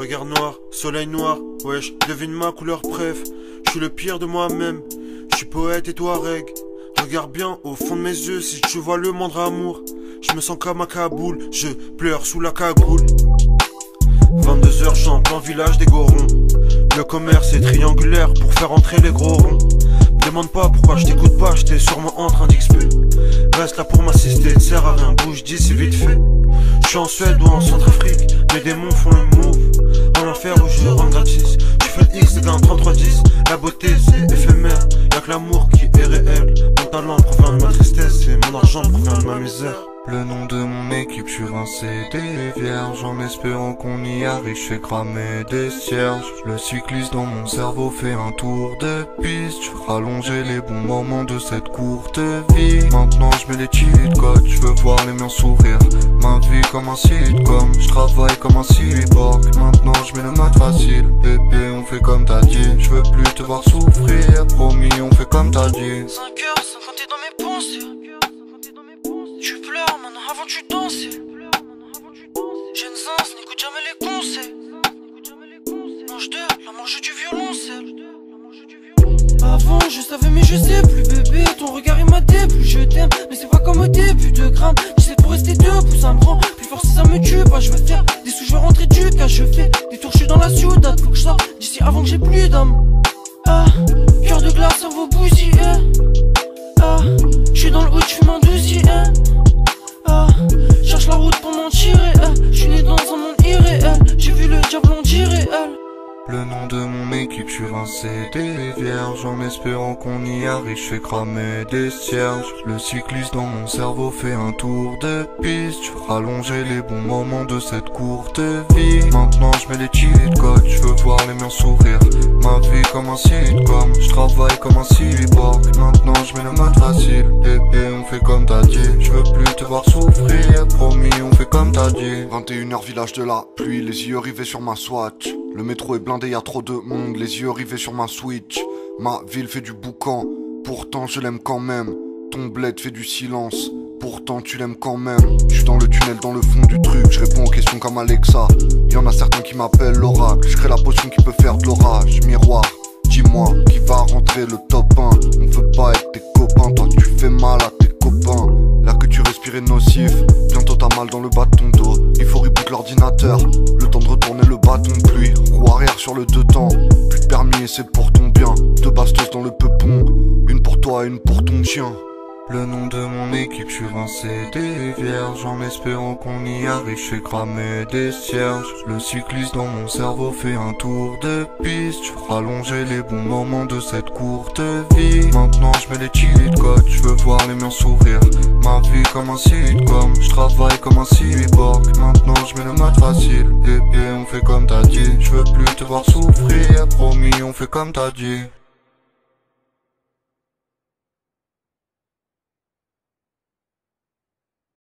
regard noir, soleil noir, wesh, devine ma couleur préf. Je suis le pire de moi-même, je suis poète et Touareg. Regarde bien au fond de mes yeux si tu vois le moindre amour. Je me sens comme à Kaboul, je pleure sous la cagoule. 22h, je suis en plein village des Gorons. Le commerce est triangulaire pour faire entrer les gros ronds. Demande pas pourquoi je t'écoute pas, j'étais sûrement en train d'expulser. Reste là pour m'assister, ne sert à rien, bouge d'ici vite fait. Je suis en Suède ou en Centrafrique, mes démons font le move. En enfer où je rends gratis, tu fais le X, c'est un 3310. La beauté c'est éphémère, y'a que l'amour qui est réel. Mon talent provient de ma tristesse et mon argent provient de ma misère. Le nom de mon équipe sur un CD vierge, en espérant qu'on y arrive, je fais cramer des cierges. Le cycliste dans mon cerveau fait un tour de piste, je veux rallonger les bons moments de cette courte vie. Maintenant je mets les cheat codes, je veux voir les miens sourire. Ma vie comme un sitcom, je travaille comme un cyborg. Maintenant je mets le mode facile, bébé on fait comme t'as dit. Je veux plus te voir souffrir, promis on fait comme t'as dit. 5h50 dans mes pensées. Tu pleures maintenant avant tu dansais. Jeune sens, n'écoute jamais les conseils. Mange de la manche du violoncelle. Avant je savais mais je sais plus bébé. Ton regard il m'a déplu, je t'aime. Mais c'est pas comme au début de grammes. Tu sais pour rester debout ça me rend plus fort si ça me tue pas. Je veux faire des sous, je veux rentrer du cas. Je fais des tours, je suis dans la ciudad. Faut que je sorte d'ici avant que j'ai plus d'âme. Ah, cœur de glace, cerveau bousillé. Ah, je suis dans le hood, je fume un dossier. Ah, cherche la route pour m'en tirer. Je suis né dans un monde irréel. J'ai vu le diable en irréel. Le nom de mon équipe sur un CD vierge, en espérant qu'on y arrive, je fais cramer des cierges. Le cycliste dans mon cerveau fait un tour de piste, je veux rallonger les bons moments de cette courte vie. Maintenant je mets les cheat codes, je veux voir les miens sourire. Ma vie comme un sitcom, je travaille comme un cyborg. Maintenant je mets le mode facile, bébé on fait comme t'as dit. Je veux plus te voir souffrir, promis on fait comme t'as dit. 21h village de la pluie, les yeux rivés sur ma Swatch. Le métro est blindé, y'a trop de monde, les yeux rivés sur ma Switch. Ma ville fait du boucan, pourtant je l'aime quand même. Ton bled fait du silence, pourtant tu l'aimes quand même. Je suis dans le tunnel, dans le fond du truc, je réponds aux questions comme Alexa. Y'en a certains qui m'appellent l'oracle, je crée la potion qui peut faire de l'orage. Miroir, dis-moi, qui va rentrer le top 1. On veut pas être tes copains, toi tu fais mal à tes copains. Là que tu respires est nocif, bientôt t'as mal dans le bas de ton dos. Il faut reboot l'ordinateur, le temps de retourner le bâton de pluie. Roue arrière sur le deux temps, plus de permis et c'est pour ton bien. Deux bastos dans le peupon, une pour toi et une pour ton chien. Le nom de mon équipe sur un CD vierge, en espérant qu'on y arrive, je fais cramer des cierges. Le cycliste dans mon cerveau fait un tour de piste, je veux rallonger les bons moments de cette courte vie. Maintenant je mets les cheat codes, je veux voir les miens sourire. Ma vie comme un sitcom, je travaille comme un cyborg. Maintenant je mets le mode facile, bébé on fait comme t'as dit. Je veux plus te voir souffrir, promis on fait comme t'as dit.